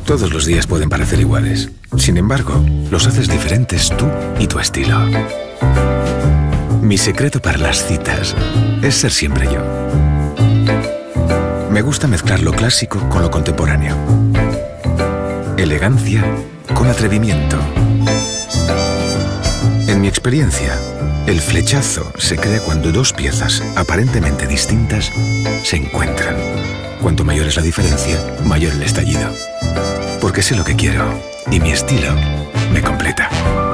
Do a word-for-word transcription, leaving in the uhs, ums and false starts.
Todos los días pueden parecer iguales. Sin embargo, los haces diferentes tú y tu estilo. Mi secreto para las citas es ser siempre yo. Me gusta mezclar lo clásico con lo contemporáneo. Elegancia con atrevimiento. En mi experiencia, el flechazo se crea cuando dos piezas aparentemente distintas se encuentran. Cuanto mayor es la diferencia, mayor el estallido. Porque sé lo que quiero y mi estilo me completa.